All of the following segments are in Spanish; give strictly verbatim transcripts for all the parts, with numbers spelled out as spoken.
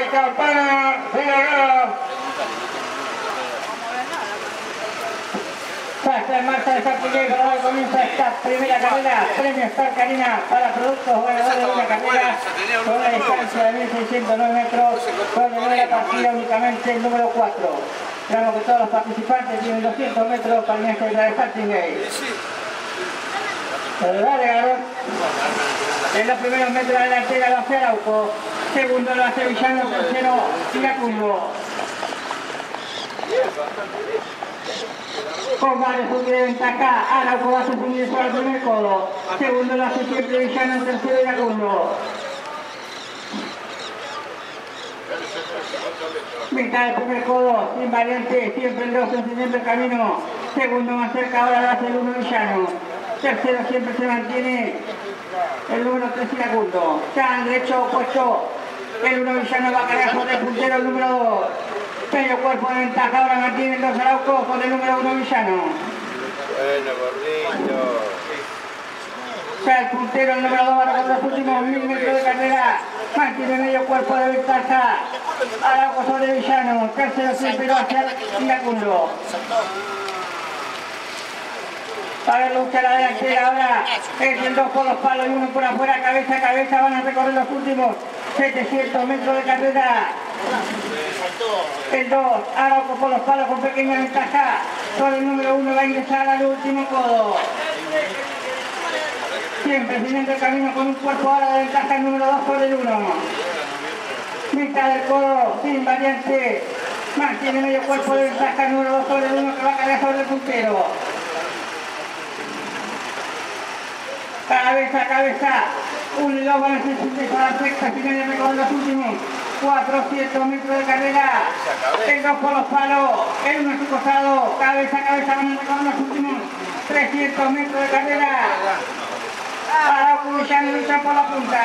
campana, fuera. Está en marcha de Sartiguero, ahora comienza esta primera carrera, premio Star Carina para productos ganadores de una carrera con una distancia de mil seiscientos nueve metros, donde la partida únicamente el número cuatro. Esperamos que todos los participantes tienen doscientos metros para la carrera de Sartiguero. Dale, Garón. En los primeros metros de la delantera lo hace Arauco, segundo lo hace Villano, tercero Iracundo. Con varios puntos de ventaja, Arauco va a subir sobre el primer codo, segundo lo hace siempre Villano, tercero Iracundo. Mitad del primer codo, sin variante, siempre el dos encendiendo el camino, segundo más cerca ahora lo hace el uno Villano, tercero siempre se mantiene el número tres Iracundo. Ya al derecho opuesto, el uno Villano va a cargar sobre el puntero el número dos. Medio cuerpo de ventaja, ahora mantiene el dos Arauco con el número uno Villano. Bueno, gordito. Ya el puntero, el número dos, ahora con los últimos mil metros de carrera. Mantiene medio cuerpo de ventaja. Arauco sobre Villano. Tercero siempre lo hace Iracundo. Para ver lucha la delantera ahora. Es el dos por los palos y uno por afuera, cabeza a cabeza. Van a recorrer los últimos setecientos metros de carrera. El dos, Arauco por los palos con pequeña ventaja. Sobre el número uno va a ingresar al último codo. Siempre siguiendo el camino con un cuerpo ahora de ventaja el número dos sobre el uno. Mitad del codo, sin variante. Mantiene medio cuerpo de ventaja el número dos sobre el uno que va a cargar sobre el puntero. Cabeza a cabeza. uno y dos van a ser para la sexta final de recorrer los últimos cuatrocientos metros de carrera. El dos por los palos, el uno a su costado, cabeza a cabeza van a recorrer los últimos trescientos metros de carrera. Arauco Villano lucha por la punta.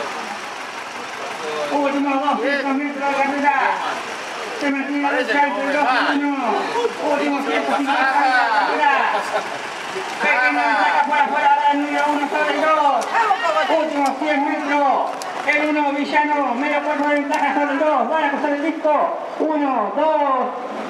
Últimos doscientos metros de carrera. Se mantiene la lucha entre el dos y uno. Últimos ciento cincuenta metros de carrera. Pequeña ventaja por afuera, ahora el número uno sobre el dos. Últimos cien metros. El uno Villano, medio cuerpo de ventaja sobre el dos. Van a cruzar el disco. uno, dos,